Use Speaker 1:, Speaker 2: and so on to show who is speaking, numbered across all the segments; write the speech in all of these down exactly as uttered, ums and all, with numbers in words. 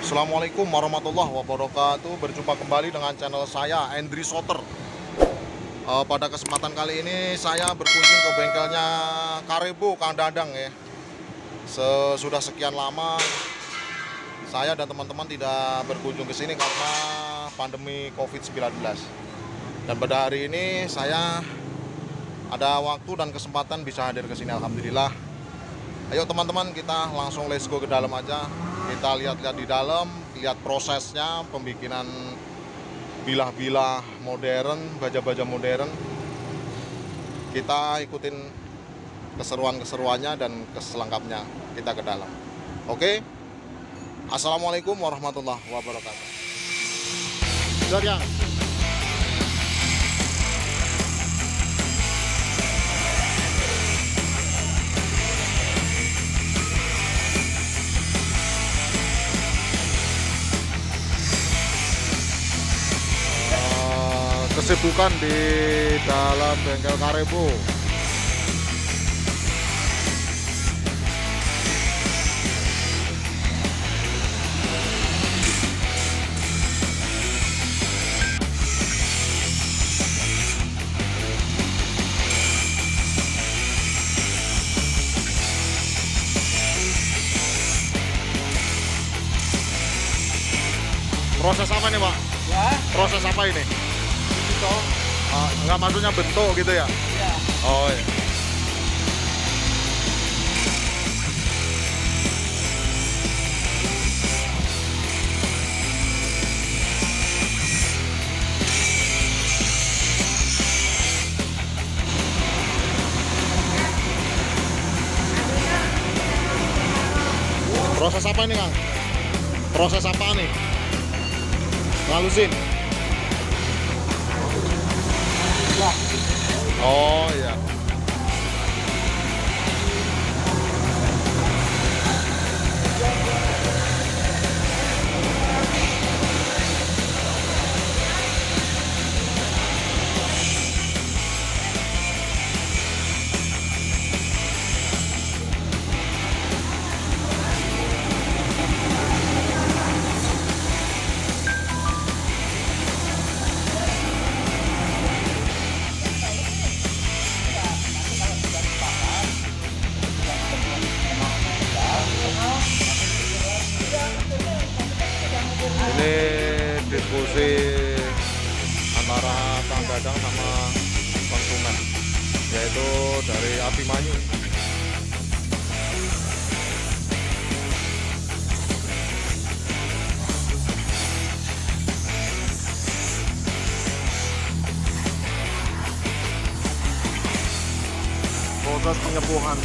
Speaker 1: Assalamualaikum warahmatullahi wabarakatuh. Berjumpa kembali dengan channel saya, Andri Soter. uh, Pada kesempatan kali ini saya berkunjung ke bengkelnya Karebo Kang Dadang ya. Sesudah sekian lama saya dan teman-teman tidak berkunjung ke sini karena pandemi covid sembilan belas. Dan pada hari ini saya ada waktu dan kesempatan bisa hadir ke sini, alhamdulillah. Ayo teman-teman, kita langsung let's go ke dalam aja. Kita lihat-lihat di dalam, lihat prosesnya pembikinan bilah-bilah modern, baja-baja modern. Kita ikutin keseruan-keseruannya dan keselengkapnya. Kita ke dalam. Oke. Assalamualaikum warahmatullahi wabarakatuh. Sudah ya. Kesibukan di dalam bengkel Karebo. Proses apa nih, Pak?
Speaker 2: Ya.
Speaker 1: Proses apa ini? Uh, enggak, maksudnya bentuk gitu ya?
Speaker 2: Iya.
Speaker 1: Oh iya. Proses apa ini, Kang? Proses apa nih? Ngalusin? Oh iya. Ini diskusi antara Kang Dadang sama konsumen, yaitu dari Abimanyu. Proses penyepuhan.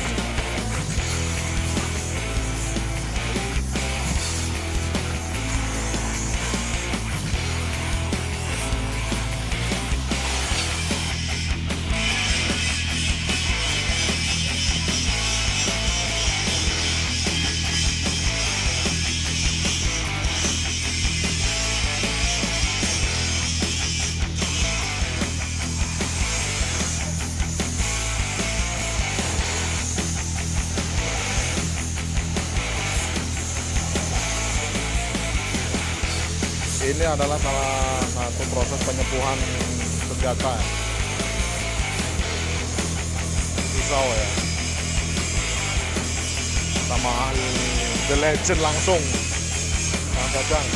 Speaker 1: Ini adalah salah satu proses penyepuhan senjata, pisau ya, sama The Legend langsung Kang Dadang.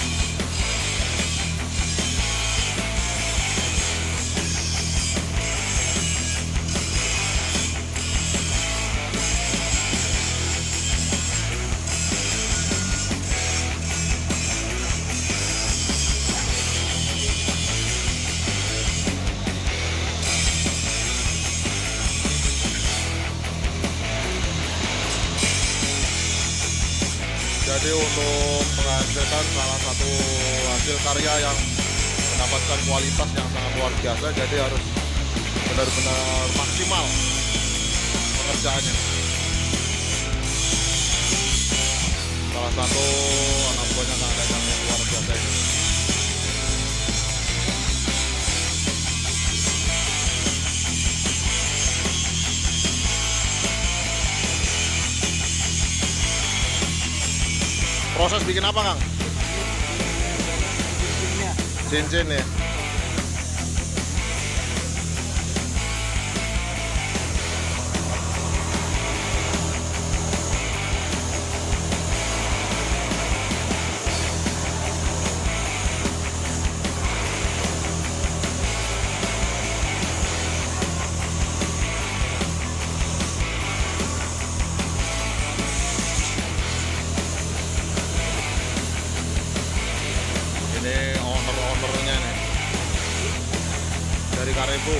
Speaker 1: Jadi untuk menghasilkan salah satu hasil karya yang mendapatkan kualitas yang sangat luar biasa, jadi harus benar-benar maksimal pengerjaannya. Salah satu anak buahnya Kang Dadang yang luar biasa ini. Proses bikin apa, Kang? cincin ya. Ini owner-ownernya nih dari Karebo.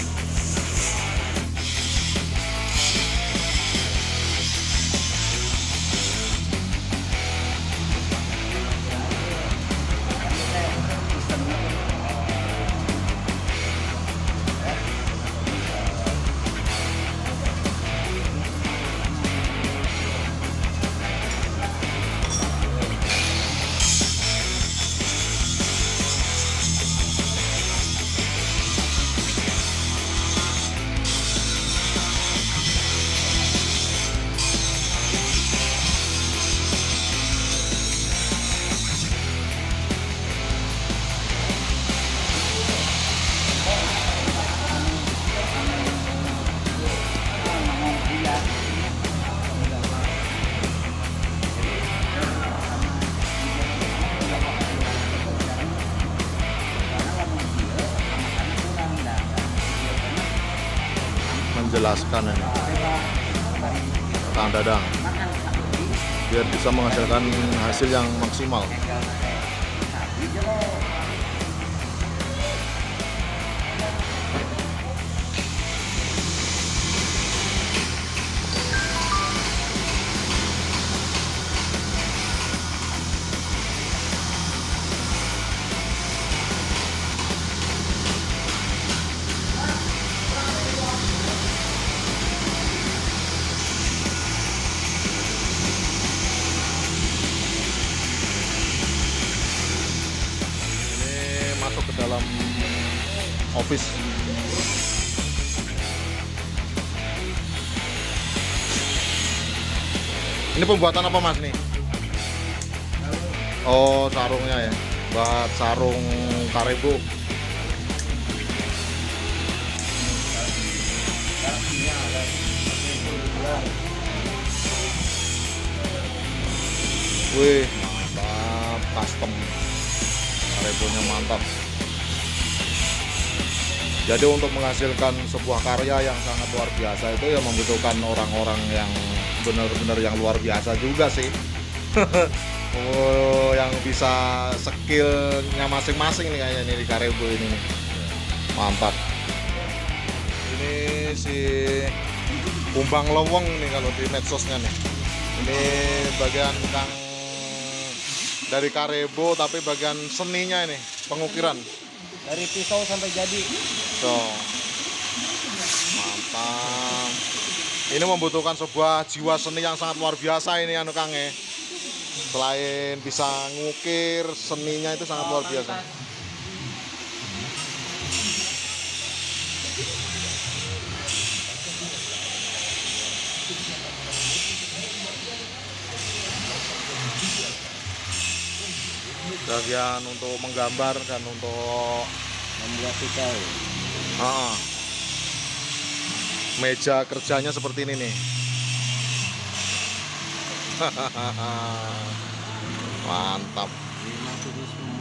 Speaker 1: Menjelaskan ini Kang Dadang biar bisa menghasilkan hasil yang maksimal. Masuk ke dalam office. Ini pembuatan apa Mas nih? Oh, sarungnya ya. Buat sarung Karebo. Wih, mantap, custom. Karebonya mantap. Jadi untuk menghasilkan sebuah karya yang sangat luar biasa itu ya membutuhkan orang-orang yang benar-benar yang luar biasa juga sih. Oh, yang bisa skillnya masing-masing nih kayaknya nih di Karebo ini nih. Mantap. Ini si Kumbang Leweng nih kalau di medsosnya nih. Ini bagian Kang dari Karebo tapi bagian seninya ini pengukiran
Speaker 2: dari pisau sampai jadi.
Speaker 1: So, mantap. Ini membutuhkan sebuah jiwa seni yang sangat luar biasa ini anu Kang ya. Selain bisa ngukir, seninya itu sangat luar biasa. Bagian untuk menggambar dan untuk
Speaker 2: Membuat pisau.
Speaker 1: ah, meja kerjanya seperti ini nih. Mantap.
Speaker 2: Ini masih di semua.